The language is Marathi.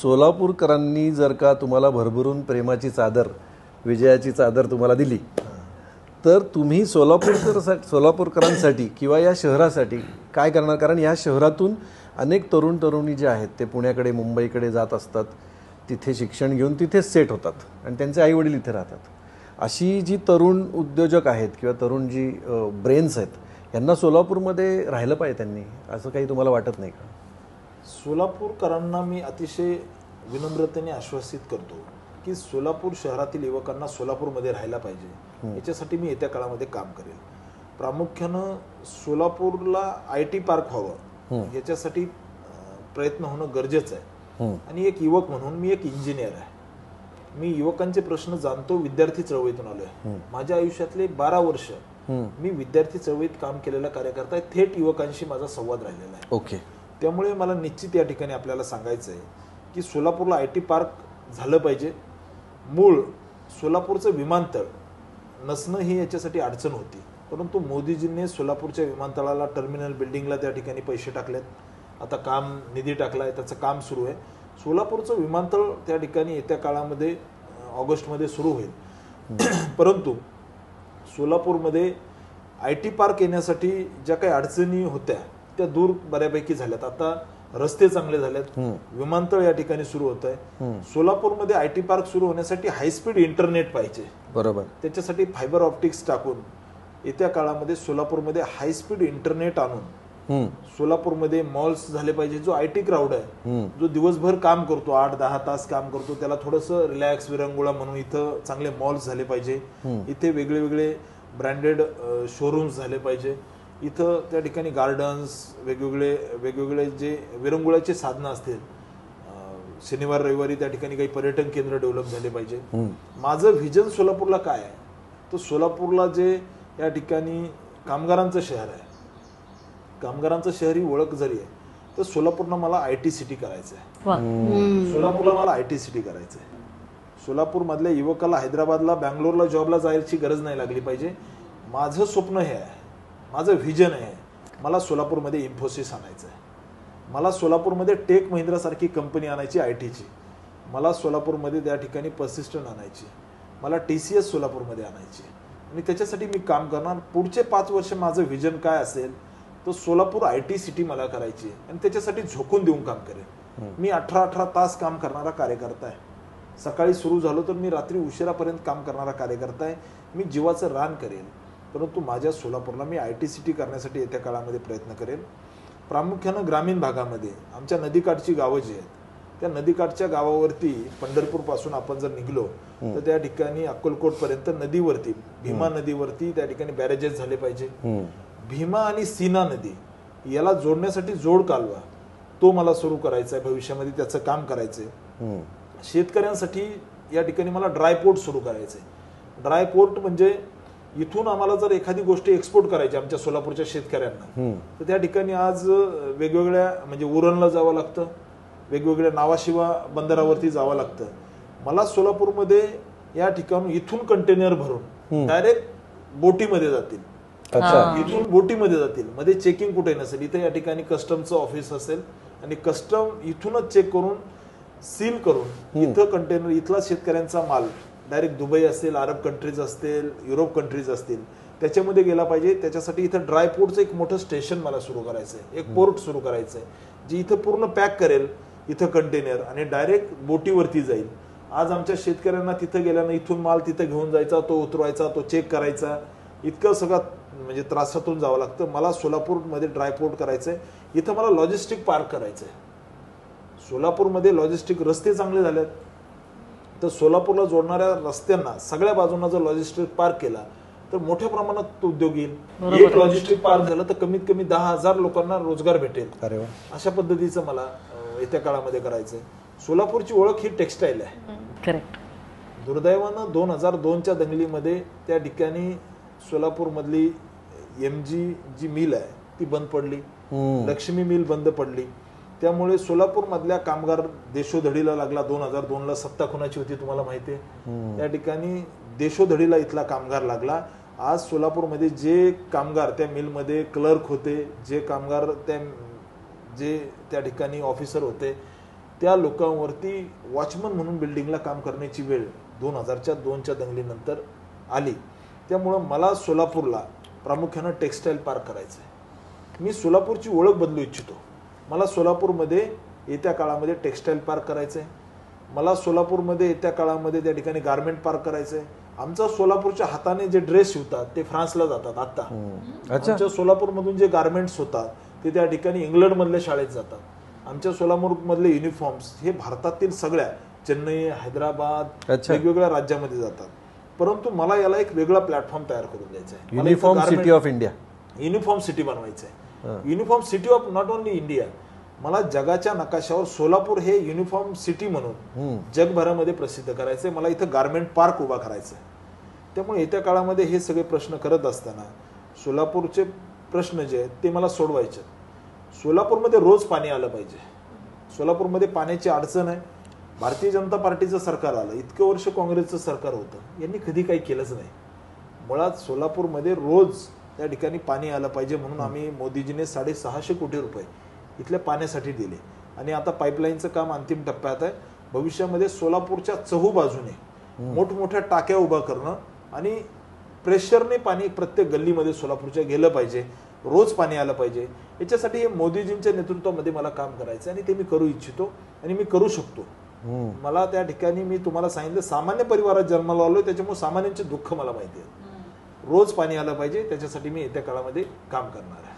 सोलापूरकरांनी जर का तुम्हाला भरभरून प्रेमाची चादर, विजयाची चादर तुम्हाला दिली, तर तुम्ही सोलापूरकरांसाठी किंवा या शहरासाठी काय करणार? कारण या शहरातून अनेक तरुण तरुणी जे आहेत ते पुण्याकडे, मुंबईकडे जात असतात, तिथे शिक्षण घेऊन तिथेच सेट होतात आणि त्यांचे आईवडील इथे राहतात. अशी जी तरुण उद्योजक आहेत किंवा तरुण जी ब्रेन्स आहेत, यांना सोलापूरमध्ये राहिलं पाहिजे त्यांनी, असं काही तुम्हाला वाटत नाही का? सोलापूरकरांना मी अतिशय विनम्रतेने आश्वासित करतो की सोलापूर शहरातील युवकांना सोलापूरमध्ये राहायला पाहिजे. याच्यासाठी मी येत्या काळामध्ये काम करेल. प्रामुख्यानं सोलापूरला IT पार्क व्हावं याच्यासाठी प्रयत्न होणं गरजेचं आहे. आणि एक युवक म्हणून मी एक इंजिनियर आहे. मी युवकांचे प्रश्न जाणतो. विद्यार्थी चळवळीतून आलोय. माझ्या आयुष्यातले 12 वर्ष मी विद्यार्थी चळवळीत काम केलेला कार्यकर्ता आहे. थेट युवकांशी माझा संवाद राहिलेला आहे. ओके. त्यामुळे मला निश्चित या ठिकाणी आपल्याला सांगायचं आहे की सोलापूरला IT पार्क झालं पाहिजे. मूळ सोलापूरचं विमानतळ नसणं ही याच्यासाठी अडचण होती, परंतु मोदीजींनी सोलापूरच्या विमानतळाला, टर्मिनल बिल्डिंगला त्या ठिकाणी पैसे टाकलेत. आता काम निधी टाकलाय, त्याचं काम सुरू आहे. सोलापूरचं विमानतळ त्या ठिकाणी येत्या काळामध्ये ऑगस्टमध्ये सुरू होईल. परंतु सोलापूरमध्ये IT पार्क येण्यासाठी ज्या काही अडचणी होत्या त्या दूर बऱ्यापैकी झाल्यात. आता रस्ते चांगले झालेत, विमानतळ या ठिकाणी सुरू होत आहे. सोलापूरमध्ये IT पार्क सुरू होण्यासाठी हायस्पीड इंटरनेट पाहिजे. बरोबर. त्याच्यासाठी फायबर ऑप्टिक्स टाकून येत्या काळामध्ये सोलापूरमध्ये हायस्पीड इंटरनेट आणून सोलापूरमध्ये मॉल्स झाले पाहिजे. जो IT क्राऊड आहे, जो दिवसभर काम करतो, 8-10 तास काम करतो, त्याला थोडंसं रिलॅक्स, विरंगुळा म्हणून इथं चांगले मॉल्स झाले पाहिजे. इथे वेगळे वेगळे ब्रँडेड शोरूम्स झाले पाहिजे. इथं त्या ठिकाणी गार्डन्स, वेगवेगळे जे विरंगुळ्याचे साधनं असतील, शनिवार रविवारी त्या ठिकाणी काही पर्यटन केंद्र डेव्हलप झाले पाहिजे. माझं व्हिजन सोलापूरला काय आहे, तर सोलापूरला जे या ठिकाणी कामगारांचं शहर आहे, कामगारांचं शहर ही ओळख जरी आहे, तर सोलापूरला मला IT सिटी करायचं आहे. सोलापूरला मला IT सिटी करायचं आहे. सोलापूर मधल्या युवकाला हैदराबादला, बँगलोरला जॉबला जायची गरज नाही लागली पाहिजे. माझं स्वप्न हे आहे, माझं व्हिजन आहे. मला सोलापूरमध्ये इन्फोसिस आणायचं आहे. मला सोलापूरमध्ये टेक महिंद्रा सारखी कंपनी आणायची ITची. मला सोलापूरमध्ये त्या ठिकाणी पर्सिस्टंट आणायची. मला TCS सोलापूरमध्ये आणायची. आणि त्याच्यासाठी मी काम करणार. पुढचे 5 वर्ष माझं व्हिजन काय असेल, तर सोलापूर IT सिटी मला करायची आणि त्याच्यासाठी झोकून देऊन काम करेन. मी 18 तास काम करणारा कार्यकर्ता आहे. सकाळी सुरू झालो तर मी रात्री उशिरापर्यंत काम करणारा कार्यकर्ता आहे. मी जीवाचं रान करेन, परंतु माझ्या सोलापूरला मी IT सिटी करण्यासाठी येत्या काळामध्ये प्रयत्न करेन. प्रामुख्यानं ग्रामीण भागामध्ये आमच्या नदीकाठची गावं जी आहेत, त्या नदीकाठच्या गावावरती पंढरपूरपासून आपण जर निघलो तर त्या ठिकाणी अक्कलकोटपर्यंत नदीवरती, भीमा नदीवरती त्या ठिकाणी बॅरेजेस झाले पाहिजे. भीमा आणि सीना नदी याला जोडण्यासाठी जोड कालवा तो मला सुरू करायचा आहे. भविष्यामध्ये त्याचं काम करायचंय. शेतकऱ्यांसाठी या ठिकाणी मला ड्रायपोर्ट सुरू करायचंय. ड्रायपोर्ट म्हणजे इथून आम्हाला जर एखादी गोष्ट एक्सपोर्ट करायची आमच्या सोलापूरच्या शेतकऱ्यांना, तर त्या ठिकाणी आज वेगवेगळ्या म्हणजे उरणला जावं लागतं, वेगवेगळ्या नावाशिवा बंदरावरती जावं लागतं. मला सोलापूरमध्ये या ठिकाणी इथून कंटेनर भरून डायरेक्ट बोटीमध्ये जातील. इथून बोटीमध्ये जातील. मध्ये चेकिंग कुठे नसेल. इथे या ठिकाणी कस्टमचं ऑफिस असेल आणि कस्टम इथूनच चेक करून सील करून इथं कंटेनर, इथला शेतकऱ्यांचा माल डायरेक्ट दुबई असेल, अरब कंट्रीज असतील, युरोप कंट्रीज असतील, त्याच्यामध्ये गेला पाहिजे. त्याच्यासाठी इथं ड्रायपोर्टचं एक मोठं स्टेशन मला सुरू करायचं आहे. एक पोर्ट सुरू करायचं आहे, जी इथं पूर्ण पॅक करेल इथं कंटेनर आणि डायरेक्ट बोटीवरती जाईल. आज आमच्या शेतकऱ्यांना तिथं गेल्यानं इथून माल तिथं घेऊन जायचा, तो उतरवायचा, तो चेक करायचा, इतकं सगळं म्हणजे त्रासातून जावं लागतं. मला सोलापूरमध्ये ड्रायपोर्ट करायचं आहे. इथं मला लॉजिस्टिक पार्क करायचं आहे. सोलापूरमध्ये लॉजिस्टिक रस्ते चांगले झालेत, तर सोलापूरला जोडणाऱ्या रस्त्यांना सगळ्या बाजूंना जर लॉजिस्टिक पार्क केला तर मोठ्या प्रमाणात उद्योग येईल. एक लॉजिस्टिक पार्क झालं तर कमीत कमी 10,000 लोकांना रोजगार भेटेल. अशा पद्धतीचं मला येत्या काळामध्ये करायचंय. सोलापूरची ओळख ही टेक्स्टाईल आहे. दुर्दैवानं 2002च्या दंगलीमध्ये त्या ठिकाणी सोलापूरमधली MG जी मिल आहे ती बंद पडली, लक्ष्मी मिल बंद पडली. त्यामुळे सोलापूर मधल्या कामगार देशोधडीला लागला. 2002ला सत्ता कोणाची होती तुम्हाला माहिती आहे. त्या ठिकाणी देशोधडीला इथला कामगार लागला. आज सोलापूरमध्ये जे कामगार त्या मिलमध्ये क्लर्क होते, जे कामगार त्या ठिकाणी ऑफिसर होते, त्या लोकांवरती वॉचमन म्हणून बिल्डिंगला काम करण्याची वेळ 2002च्या दंगलीनंतर आली. त्यामुळं मला सोलापूरला प्रामुख्यानं टेक्स्टाईल पार्क करायचं आहे. मी सोलापूरची ओळख बदलू इच्छितो. मला सोलापूरमध्ये येत्या काळामध्ये टेक्स्टाईल पार्क करायचं आहे. मला सोलापूरमध्ये येत्या काळामध्ये त्या ठिकाणी गारमेंट पार्क करायचं आहे. आमच्या सोलापूरच्या हाताने जे ड्रेस शिवतात ते फ्रान्सला जातात आता. आमच्या सोलापूरमधून जे गारमेंट्स होतात ते त्या ठिकाणी इंग्लंडमधल्या शाळेत जातात. आमच्या सोलापूरमधले युनिफॉर्म्स हे भारतातील सगळ्या चेन्नई, हैदराबाद वेगवेगळ्या राज्यामध्ये जातात. परंतु मला याला एक वेगळा प्लॅटफॉर्म तयार करून द्यायचा आहे. Uniform city of India, uniform city बनवायचं आहे. Uniform city of not only India. मला जगाच्या नकाशावर सोलापूर हे युनिफॉर्म सिटी म्हणून जगभरामध्ये प्रसिद्ध करायचंय. मला इथं गारमेंट पार्क उभा करायचा आहे. त्यामुळे येत्या काळामध्ये हे सगळे प्रश्न करत असताना सोलापूरचे प्रश्न जे आहेत ते मला सोडवायचे. सोलापूरमध्ये रोज पाणी आलं पाहिजे. सोलापूरमध्ये पाण्याची अडचण आहे. भारतीय जनता पार्टीचं सरकार आलं, इतकं वर्ष काँग्रेसचं सरकार होतं, यांनी कधी काही केलंच नाही. मुळात सोलापूरमध्ये रोज त्या ठिकाणी पाणी आलं पाहिजे म्हणून आम्ही मोदीजीने 650 कोटी रुपये इथल्या पाण्यासाठी दिले. आणि आता पाईपलाईनचं काम अंतिम टप्प्यात आहे. भविष्यामध्ये सोलापूरच्या चहूबाजूने मोठमोठ्या टाक्या उभा करणं आणि प्रेशरने पाणी प्रत्येक गल्लीमध्ये सोलापूरच्या गेलं पाहिजे. रोज पाणी आलं पाहिजे. याच्यासाठी हे मोदीजींच्या नेतृत्वामध्ये मला काम करायचं आणि ते मी करू इच्छितो आणि मी करू शकतो. मला त्या ठिकाणी मी तुम्हाला सांगितलं सामान्य परिवारात जन्माला आलोय, त्याच्यामुळे सामान्यांचे दुःख मला माहिती आहे. रोज पाणी आलं पाहिजे, त्याच्यासाठी मी येत्या काळामध्ये काम करणार आहे.